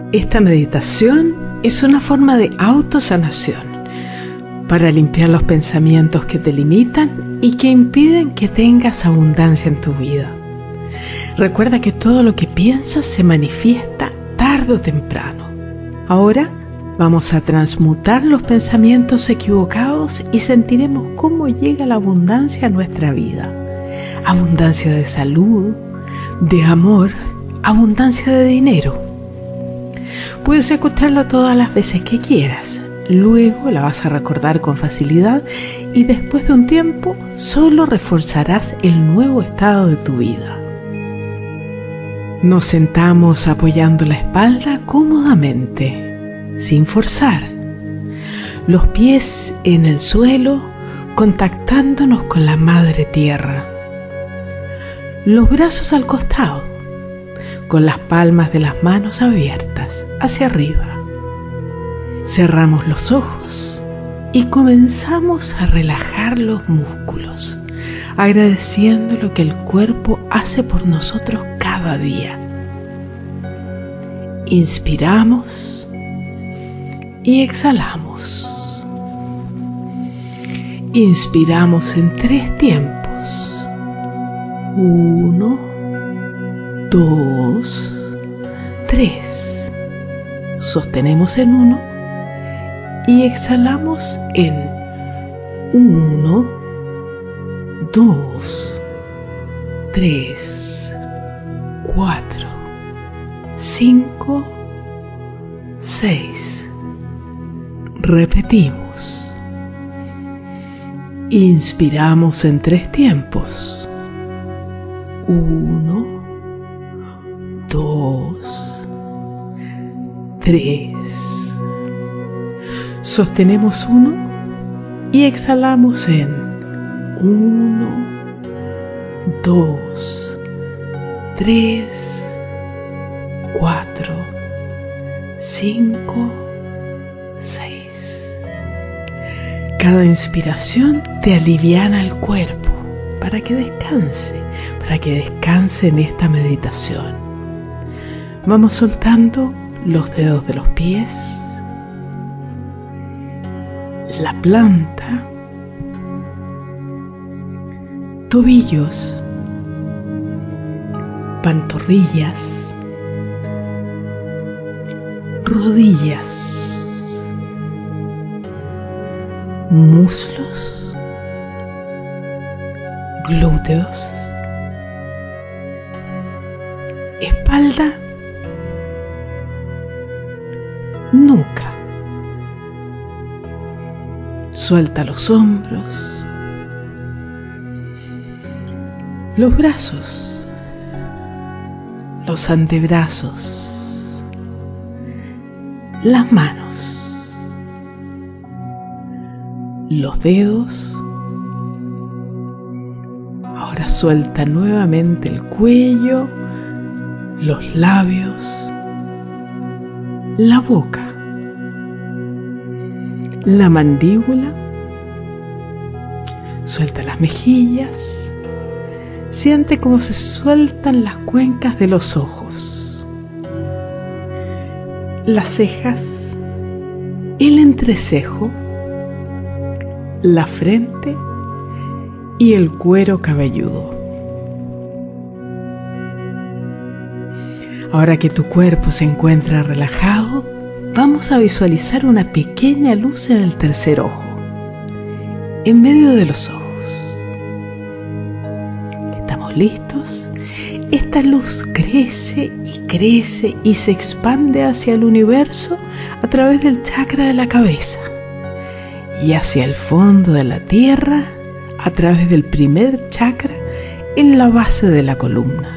Esta meditación es una forma de autosanación para limpiar los pensamientos que te limitan y que impiden que tengas abundancia en tu vida. Recuerda que todo lo que piensas se manifiesta tarde o temprano. Ahora vamos a transmutar los pensamientos equivocados y sentiremos cómo llega la abundancia a nuestra vida. Abundancia de salud, de amor, abundancia de dinero. Puedes escucharla todas las veces que quieras. Luego la vas a recordar con facilidad y después de un tiempo solo reforzarás el nuevo estado de tu vida. Nos sentamos apoyando la espalda cómodamente, sin forzar. Los pies en el suelo, contactándonos con la madre tierra. Los brazos al costado, con las palmas de las manos abiertas hacia arriba. Cerramos los ojos y comenzamos a relajar los músculos, agradeciendo lo que el cuerpo hace por nosotros cada día. Inspiramos y exhalamos. Inspiramos en 3 tiempos. 1, 2, 3. Sostenemos en 1 y exhalamos en 1, 2, 3, 4, 5, 6. Repetimos. Inspiramos en 3 tiempos. 1, 2, 3. Sostenemos 1 y exhalamos en 1, 2, 3, 4, 5, 6. Cada inspiración te aliviana el cuerpo para que descanse en esta meditación. Vamos soltando los dedos de los pies, la planta, tobillos, pantorrillas, rodillas, muslos, glúteos, espalda, nuca. Suelta los hombros, los brazos, los antebrazos, las manos, los dedos. Ahora suelta nuevamente el cuello, los labios, la boca, la mandíbula. Suelta las mejillas. Siente cómo se sueltan las cuencas de los ojos, las cejas, el entrecejo, la frente y el cuero cabelludo. Ahora que tu cuerpo se encuentra relajado, vamos a visualizar una pequeña luz en el tercer ojo, en medio de los ojos. ¿Estamos listos? Esta luz crece y crece y se expande hacia el universo a través del chakra de la cabeza y hacia el fondo de la tierra a través del primer chakra en la base de la columna.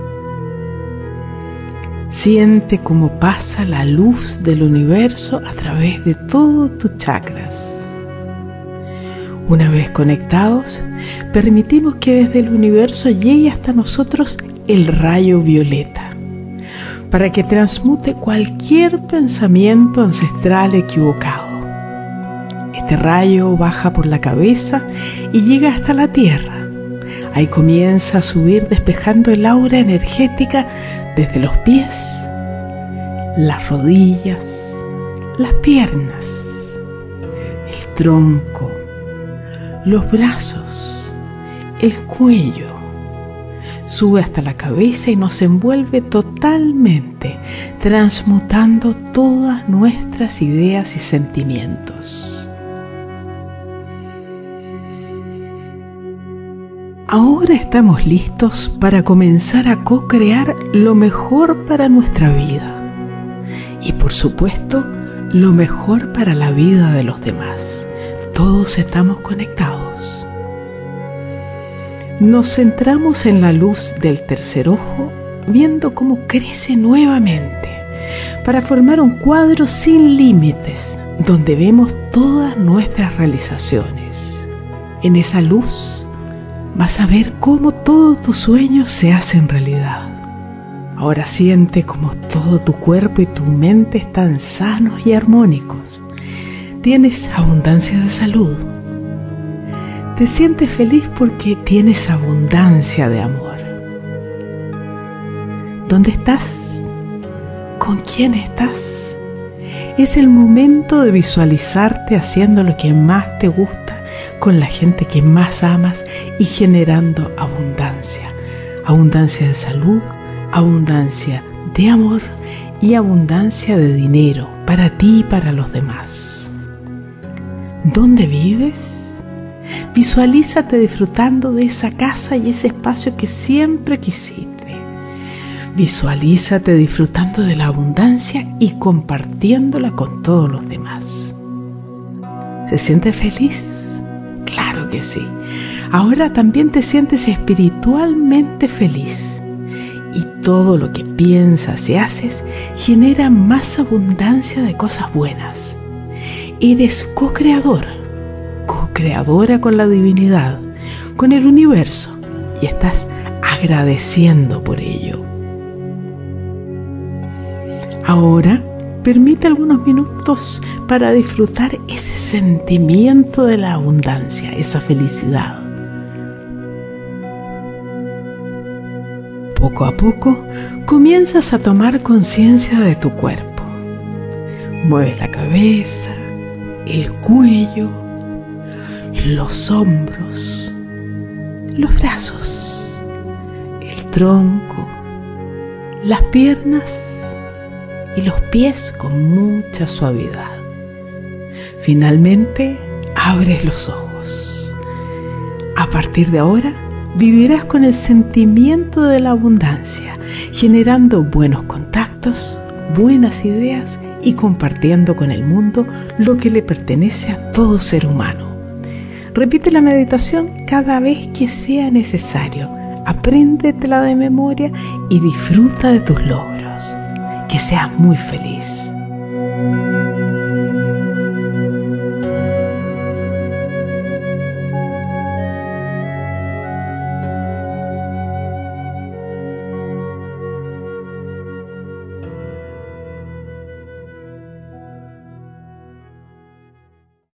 Siente cómo pasa la luz del universo a través de todos tus chakras. Una vez conectados, permitimos que desde el universo llegue hasta nosotros el rayo violeta, para que transmute cualquier pensamiento ancestral equivocado. Este rayo baja por la cabeza y llega hasta la tierra. Ahí comienza a subir despejando el aura energética desde los pies, las rodillas, las piernas, el tronco, los brazos, el cuello. Sube hasta la cabeza y nos envuelve totalmente, transmutando todas nuestras ideas y sentimientos. Ahora estamos listos para comenzar a co-crear lo mejor para nuestra vida y, por supuesto, lo mejor para la vida de los demás. Todos estamos conectados. Nos centramos en la luz del tercer ojo, viendo cómo crece nuevamente, para formar un cuadro sin límites, donde vemos todas nuestras realizaciones. En esa luz vas a ver cómo todos tus sueños se hacen realidad. Ahora siente cómo todo tu cuerpo y tu mente están sanos y armónicos. Tienes abundancia de salud. Te sientes feliz porque tienes abundancia de amor. ¿Dónde estás? ¿Con quién estás? Es el momento de visualizarte haciendo lo que más te gusta, con la gente que más amas y generando abundancia. Abundancia de salud, abundancia de amor y abundancia de dinero para ti y para los demás. ¿Dónde vives? Visualízate disfrutando de esa casa y ese espacio que siempre quisiste. Visualízate disfrutando de la abundancia y compartiéndola con todos los demás. ¿Se siente feliz? Claro que sí. Ahora también te sientes espiritualmente feliz. Y todo lo que piensas y haces genera más abundancia de cosas buenas. Eres co-creador, co-creadora con la divinidad, con el universo, y estás agradeciendo por ello. Ahora, permite algunos minutos para disfrutar ese sentimiento de la abundancia, esa felicidad. Poco a poco, comienzas a tomar conciencia de tu cuerpo. Mueves la cabeza, el cuello, los hombros, los brazos, el tronco, las piernas y los pies con mucha suavidad. Finalmente, abres los ojos. A partir de ahora, vivirás con el sentimiento de la abundancia, generando buenos contactos, buenas ideas y compartiendo con el mundo lo que le pertenece a todo ser humano. Repite la meditación cada vez que sea necesario. Apréndetela de memoria y disfruta de tus logros. Que seas muy feliz.